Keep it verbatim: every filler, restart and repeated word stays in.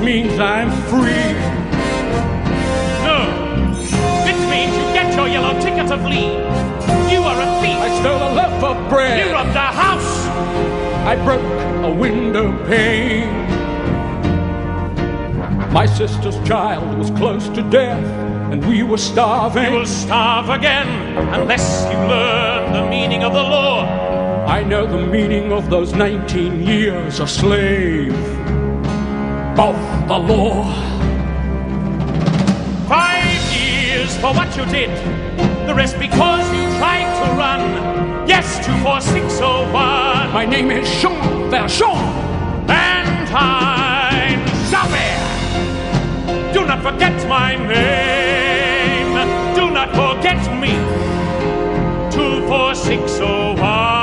means I'm free. No, it means you get your yellow ticket of leave. You are a thief. I stole a loaf of bread. You robbed a house. I broke a window pane. My sister's child was close to death, and we were starving. You will starve again unless you learn the meaning of the law. I know the meaning of those nineteen years a slave of the law. Five years for what you did, the rest because you tried to run. Yes, two four six oh one. My name is Jean Valjean. And I'm Javert. Do not forget my name. Do not forget me. Two four six oh one.